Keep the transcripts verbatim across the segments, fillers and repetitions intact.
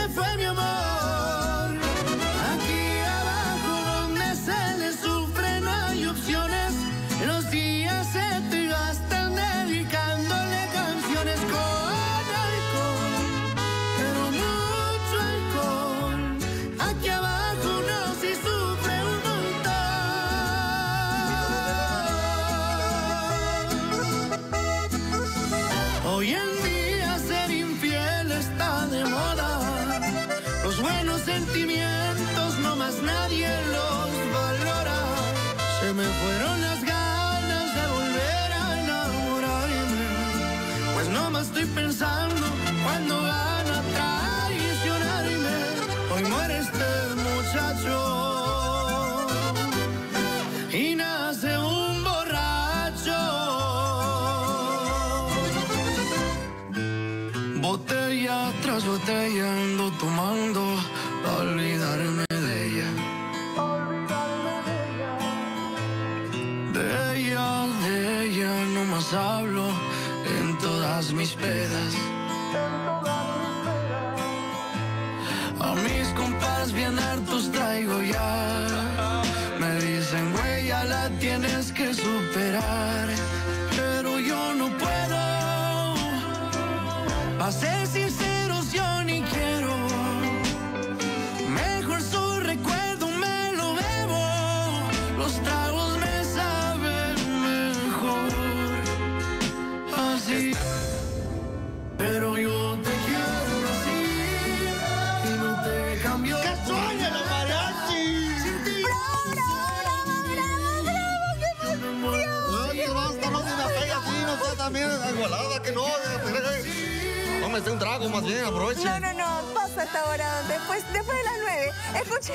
se fue mi amor. Aquí abajo donde se le sufre no hay opciones. Los días se te gastan dedicándole canciones con alcohol, pero mucho alcohol. Aquí abajo uno sí sufre un montón. Hoy en día ser infiel está de moda. Los buenos sentimientos no más nadie los valora. Se me fueron las ganas de volver a enamorarme, pues no me estoy pensando cuando van a traicionarme. Hoy muere este muchacho y nace un borracho. Botella tras botella ando tomando para olvidarme de ella. De ella, de ella no más hablo en todas mis pedas. A mis compas bien hartos traigo ya. Me dicen, güey, ya la tienes que superar. Pero yo no puedo. A ser sinceros, yo ni quiero. Mejor su recuerdo me lo bebo. Los tragos me saben mejor así. Pero yo te quiero así y no te cambio. ¡Que sueñe la mariachi! ¡Bravo, bravo, bravo, bravo! ¡Qué emoción! Oye, basta, no se me pega así, no sea también igualada, que no. Tómese un trago, más bien, aproveche. No, no, no, pasa esta hora, después, después de las nueve. Escuché,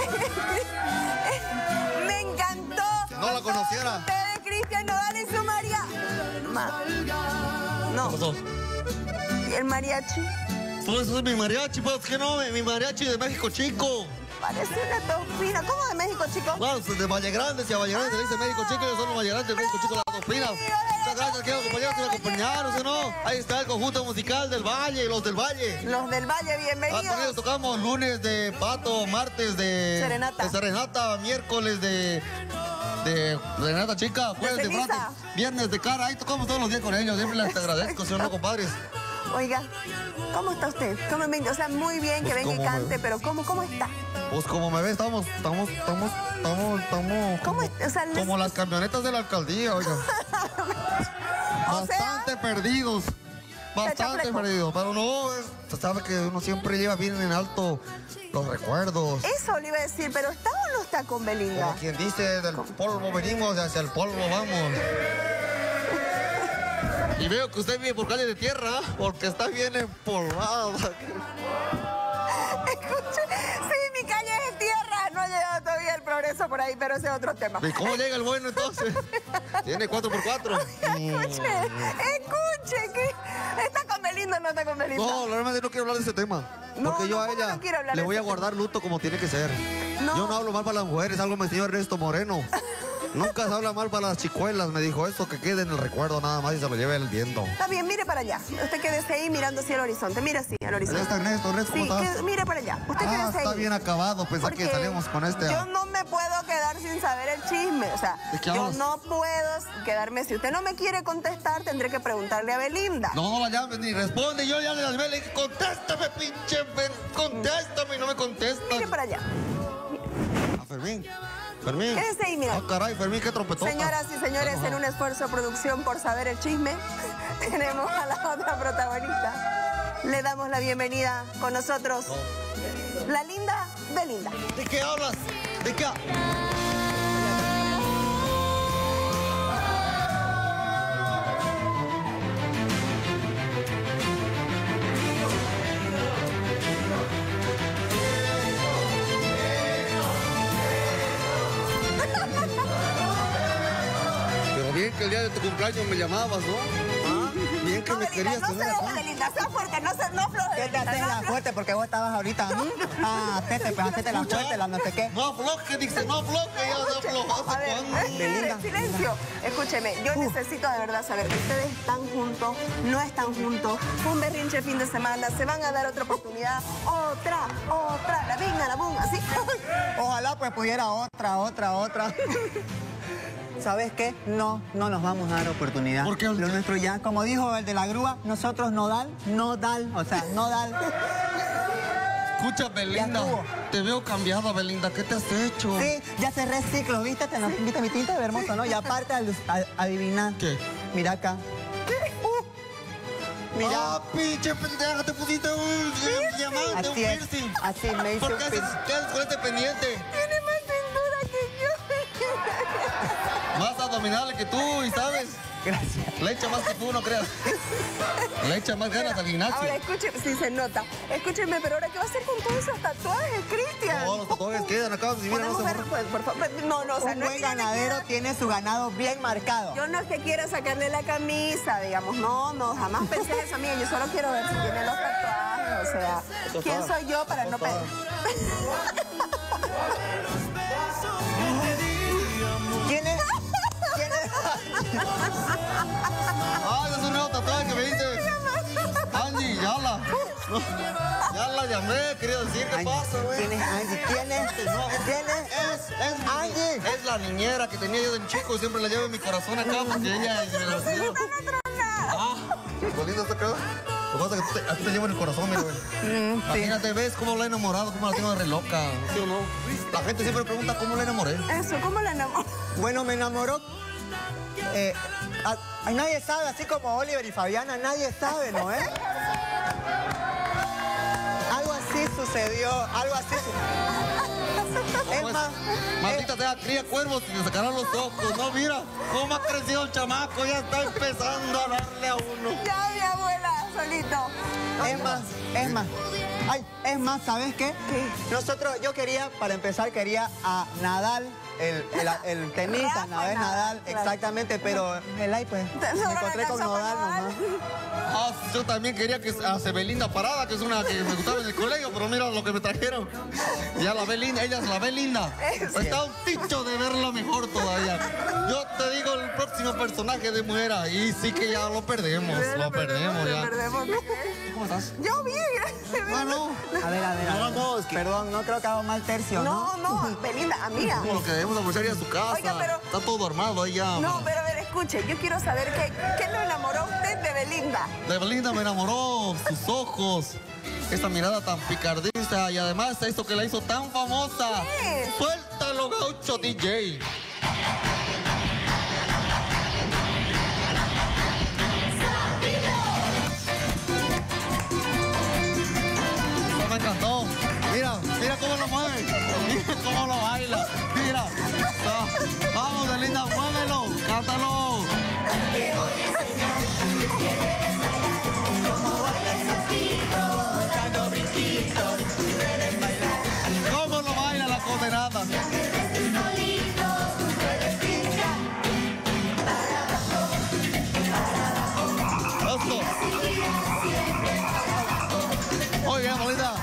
me encantó. No la conociera. Ustedes, Cristian Nodal y su María. Ma. No. ¿Qué pasó? ¿Y el mariachi? Pues es mi mariachi, pues que no, mi mariachi de México Chico. Parece una topina. ¿Cómo de México, chicos? Claro, de Valle Grande, si a Valle Grande se le dice México Chico, yo soy los Valle Grande de México Chico, la topina. Muchas gracias, quiero acompañarnos, que me acompañaron, ¿sí no? Ahí está el conjunto musical del Valle, los del Valle. Los del Valle, bienvenidos. Ah, con tocamos lunes de pato, martes de Serenata. de serenata, miércoles de de serenata chica, jueves de, de ceniza. frate, viernes de cara, ahí tocamos todos los días con ellos, siempre les agradezco, señor, no, compadres. Oiga, ¿cómo está usted? ¿Cómo me... O sea, muy bien que Pues, venga y ¿cómo me cante, ve? pero ¿cómo, cómo está? Pues como me ve, estamos, estamos, estamos, estamos, estamos ¿Cómo como, es? O sea, les- como las camionetas de la alcaldía, oiga. O sea, Bastante perdidos. Bastante chafleco. perdidos. Pero no, es- usted sabe que uno siempre lleva bien en alto los recuerdos. eso le iba a decir, pero ¿está o no está con Belinda? Como quien dice, del polvo venimos y hacia el polvo vamos. Y veo que usted vive por calle de tierra, porque está bien empolvada. Escuche, sí, mi calle es de tierra, no ha llegado todavía el progreso por ahí, pero ese es otro tema. ¿Y cómo llega el bueno entonces? Tiene cuatro por cuatro. Escuche, escuche, que ¿está con Belinda o no está con Belinda? No, la verdad no quiero hablar de ese tema. No, Porque yo no, a ¿cómo ella no quiere hablar le de voy a ese guardar luto como tiene que ser. No. Yo no hablo mal para las mujeres, algo me enseñó Ernesto Moreno. Nunca se habla mal para las chicuelas, me dijo eso, que quede en el recuerdo nada más y se lo lleve el viento. Está bien, mire para allá. Usted quédese ahí mirando hacia el horizonte. Mira así, al horizonte. Allá está Ernesto, Ernesto, ¿cómo Sí, estás? que- mire para allá. Usted Ah, quédese ahí. está bien acabado, pensé que Porque salíamos con este. Yo no me puedo quedar sin saber el chisme. O sea, ¿De qué yo hablas? no puedo quedarme. Si usted no me quiere contestar, tendré que preguntarle a Belinda. No, no la llames ni responde. Yo ya le llamé, le dije, contéstame, pinche, ven, contéstame, y no me contesta. Mire para allá. Ah, Fermín, Fermín. Quédese ahí, mira. Ah, caray, Fermín, qué trompetota. Señoras y señores, en un esfuerzo de producción por saber el chisme, tenemos a la otra protagonista. Le damos la bienvenida con nosotros, la linda Belinda. ¿De qué hablas? ¿De qué? Pero bien que el día de tu cumpleaños me llamabas, ¿no? ¿Ah? Bien que no, me Belinda, querías no se tener deje, acá. Belinda, sea fuerte, no, se, no afloje, ¿Qué te Belinda, haces no la afloje. fuerte? Porque vos estabas ahorita. ¿Mm? Ah, hacete, pues hacete la fuerte, la no sé qué. No afloje, dice, no afloje, ya se aflojó. A ver, Belinda. silencio. Escúcheme, yo necesito de verdad saber que ustedes están juntos, no están juntos, fue un berrinche fin de semana, se van a dar otra oportunidad, otra, otra, la vinga, la boom, así. Ojalá pues pudiera otra, otra, otra. ¿Sabes qué? No, no nos vamos a dar oportunidad. ¿Por qué? Lo nuestro ya, como dijo el de la grúa, nosotros no dan, no dan, o sea, no dan. Escucha, Belinda, estuvo. te veo cambiada, Belinda, ¿qué te has hecho? Sí, ya cerré ciclos, ¿viste? ¿Te, ¿Viste mi tinta de hermoso, no? Y aparte, al- a- adivina. ¿Qué? Mira acá. Uh, mira. Ah, pinche pendeja, te pusiste un, un diamante, un Así es, piercing. así me hice ¿Por un qué haces, piercing. qué haces con este pendiente? Tiene más cintura que yo. Más abdominales que tú, y sabes, Gracias. le echa más que tú, no creas. Le echa más ganas al gimnasio. Ahora, escúcheme, sí se nota. Escúcheme, pero ahora, ¿qué va a hacer con todos esos tatuajes, Cristian? No, los tatuajes quedan acá, si mira, no ¿Podemos se ver, borran. pues, por favor? No, no, o sea, Un no es buen que yo le ganadero quiera- tiene su ganado bien marcado. Yo no es que quiera sacarle la camisa, digamos, no, no, jamás pensé en eso, mía. Yo solo quiero ver si tiene los tatuajes, o sea, ¿quién soy yo para no pedir? ¿Quién es? ¿Quién es? Ah, ese es un nuevo tatuaje que me dice. Angie, ya la. Ya la llamé, quería decir, ¿qué Angie. pasa, güey? ¿Quién es Angie? ¿Quién es? ¿Quién es? Es, es, mi- Angie. es la niñera que tenía yo de chico, siempre la llevo en mi corazón acá porque ella es de la ciudad. Ah, ¿lo lindo está acá? Lo que pasa es que tú te- a ti te llevo en el corazón, mira, güey. Imagínate, ¿ves cómo la he enamorado? ¿Cómo la tengo de re loca? ¿Sí o no? La gente siempre pregunta cómo la enamoré. Eso, ¿cómo la enamoró? Bueno, me enamoró. Eh, a- a- nadie sabe, así como Oliver y Fabiana, nadie sabe, ¿no es? Algo así sucedió, algo así sucedió. Es Pues, más, maldita sea, cría cuervos y le sacarán los ojos. No, mira, cómo ha crecido el chamaco, ya está empezando a darle a uno. Ya, mi abuela, solito. es más, es más. Ay, es más, ¿sabes qué? Nosotros, yo quería, para empezar, quería a Nadal, el, el, el tenista, Rafa Nadal, Nadal, Nadal, claro. exactamente, pero el ay, pues, Te me sobra encontré la con cancha Nadal para nomás. Ah, yo también quería que a Belinda Parada, que es una que me gustaba en el colegio, pero mira lo que me trajeron. Ya la ve linda, ella la ve linda. Está un ticho de verla mejor todavía. Yo te digo, el próximo personaje de mujer ahí sí que ya lo perdemos, lo perdemos Lo ya. perdemos. ¿Cómo estás? Yo bien, gracias. Ah, no. A ver, a ver, a No, ver. no, es que- Perdón, no creo que hago mal tercio, ¿no? No, no, Belinda, amiga. Como lo que debemos aprovechar ya a su casa. Oiga, pero- Está todo armado ahí ya. No, pero a ver, escuche, yo quiero saber qué, qué lo enamoró a usted de Belinda. De Belinda me enamoró, sus ojos, esa mirada tan picardista y además esto que la hizo tan famosa. ¿Qué? Suéltalo, gaucho D J. Eso me encantó. Mira, mira cómo lo mueve, mira cómo lo baila. Mira, Ah, vamos, Belinda, muévelo, cántalo. ¿Cómo lo baila la condenada? Eso. Muy bien, Belinda.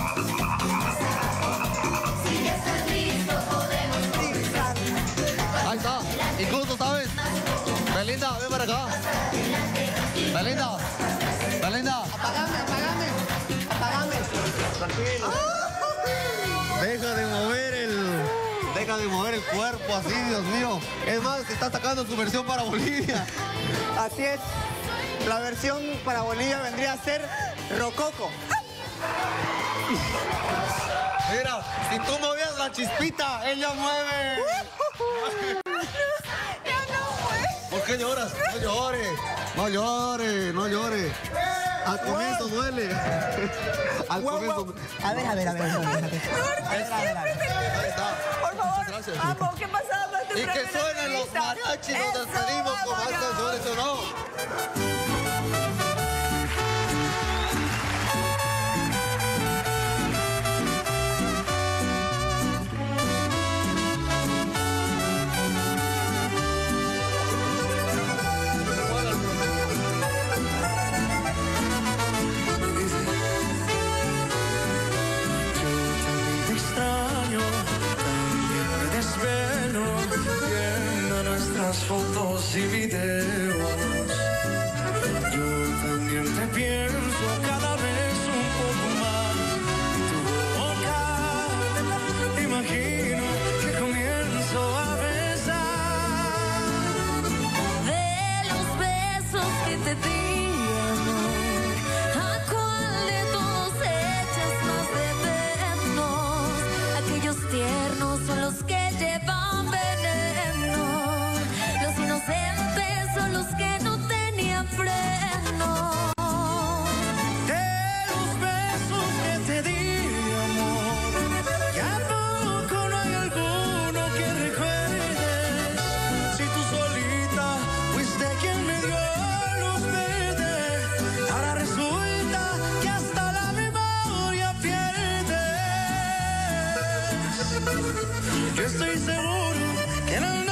Ahí está. Incluso, ¿sabes? Belinda, ven para acá. Belinda. Belinda. Apagame, apagame, apagame. Tranquilo. Deja de mover el. Deja de mover el cuerpo así, Dios mío. Es más, está sacando su versión para Bolivia. Así es. La versión para Bolivia vendría a ser Rococo. Mira, si tú movías la chispita, ella mueve. ¿Por qué lloras? No llores. No llores, no llores. Al comienzo duele. Al Guau, comienzo. guau. A ver, a ver, a ver. A ver, a ver. A ver, a ver. Ahí está. Por favor, Muchas gracias. vamos, ¿qué pasaba con tu Y que primera suenen los entrevista? mariachis, nos Eso, despedimos con más vámonos. canciones, ¿o no? y videos. Yo también te pienso cada vez un poco más. Tu boca, imagino que comienzo a besar. De los besos que te di, amor, ¿a cuál de todos echas más de menos? Aquellos tiernos son los que llevan veneno. Los inocentes son los que no tenían freno. De los besos que te di, amor, ¿ya poco no hay alguno que recuerdes? Si tú solita fuiste quien me dio luz verde, ahora resulta que hasta la memoria pierdes. Yo estoy seguro que en el